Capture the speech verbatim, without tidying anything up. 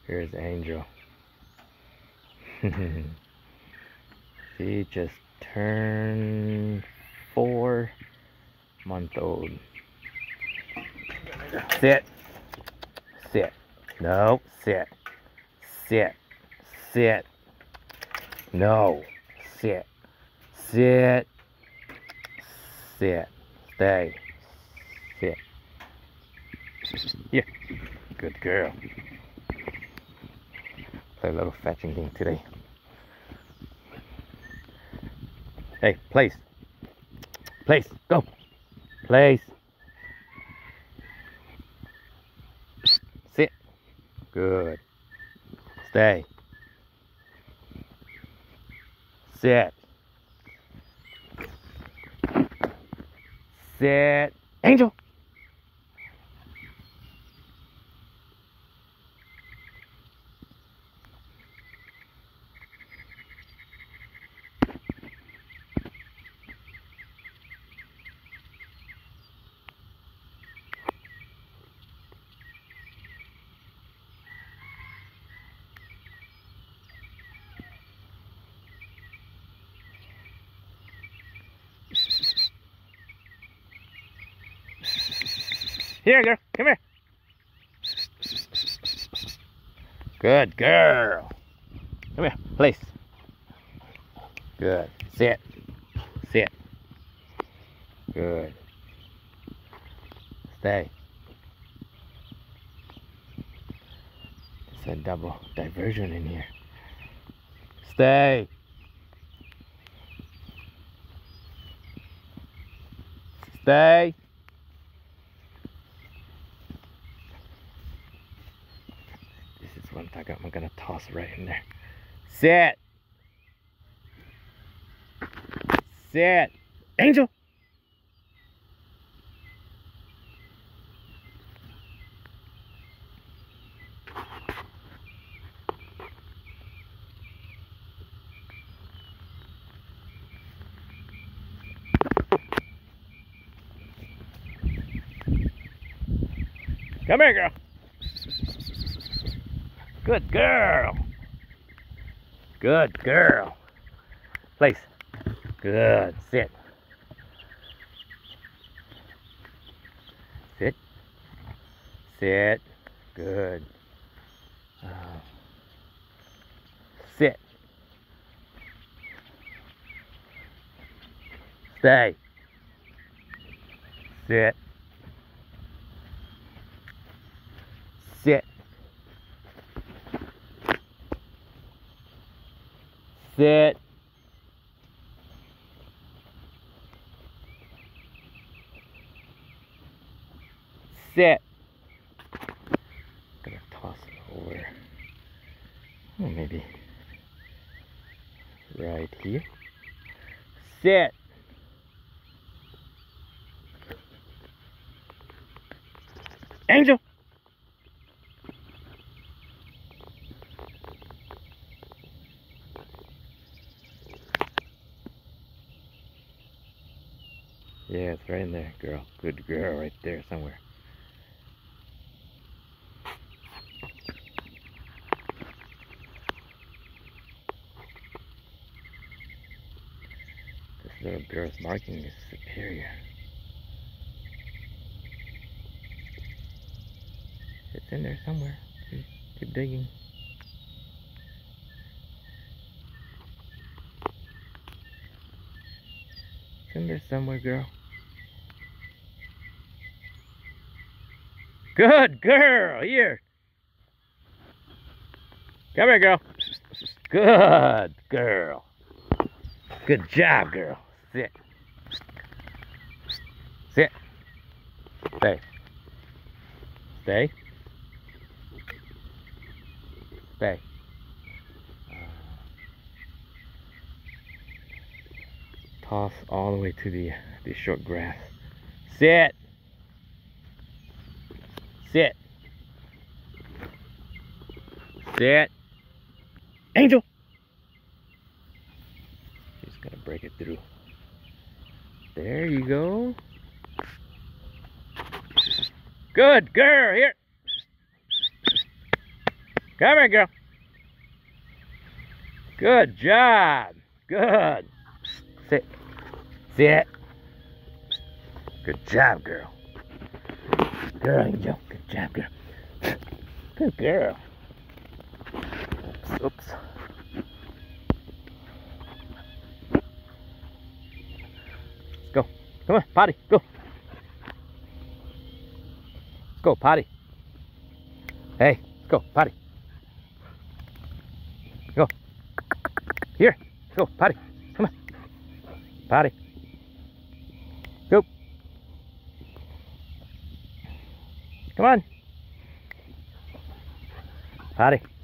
Here's Angel. She just turned four month old. Sit. Sit. No. Sit. Sit. Sit. No. Sit. Sit. Sit. Stay. Sit. Here. Good girl. Play a little fetching game today. Hey, place. Place. Go. Place. Sit. Good. Stay. Sit. Sit. Angel. Here, girl. Come here. Good girl. Come here. Place. Good. Sit. Sit. Good. Stay. It's a double diversion in here. Stay. Stay. This is one thing I'm gonna toss right in there. Sit. Sit. Angel. Come here, girl. Good girl. Good girl. Place. Good. Sit. Sit. Sit. Good. Uh, sit. Stay. Sit. Sit. Sit. Sit. Gonna toss it over. Oh, maybe right here. Sit. Angel. Yeah, it's right in there, girl. Good girl, right there somewhere. This little girl's marking is superior. It's in there somewhere. Keep, keep digging. It's in there somewhere, girl. Good girl. Here. Come here, girl. Good girl. Good job, girl. Sit. Sit. Stay. Stay. Stay. Uh, toss all the way to the the short grass. Sit. Sit. Sit. Angel. She's gonna break it through. There you go. Good girl. Here. Come here, girl. Good job. Good. Sit. Sit. Good job, girl. Girl, Angel. Good job, girl. Good girl. Oops. Oops. Let's go. Come on, potty. Go. Let's go, potty. Hey, let's go, potty. Go. Here. Let's go, potty. Come on. Potty. Go. Come on. Potty.